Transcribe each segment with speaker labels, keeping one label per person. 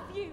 Speaker 1: have you!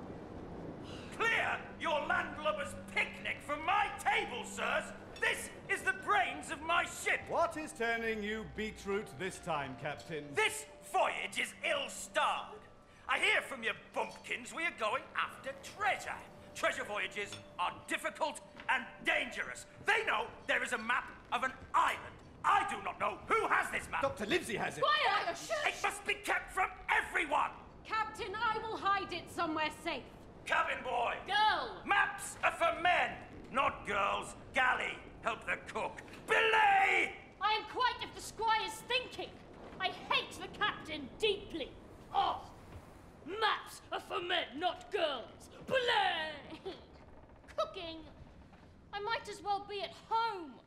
Speaker 2: Clear your landlubber's picnic from my table, sirs! This is the brains of my ship!
Speaker 3: What is turning you beetroot this time, Captain?
Speaker 2: This voyage is ill-starred. I hear from your bumpkins we are going after treasure. Treasure voyages are difficult and dangerous. They know there is a map of an island. I do not know who has this map.
Speaker 3: Dr. Livesey has it.
Speaker 1: Quiet!
Speaker 2: It must be kept from everyone.
Speaker 1: Captain, I will hide it somewhere safe.
Speaker 2: Cabin boy.
Speaker 1: Girl!
Speaker 2: Maps are for men, not girls. Galley, help the cook. Belay!
Speaker 1: I am quite of the squire's thinking. I hate the captain deeply. Oh! Maps are for men, not girls. Belay! Cooking. I might as well be at home.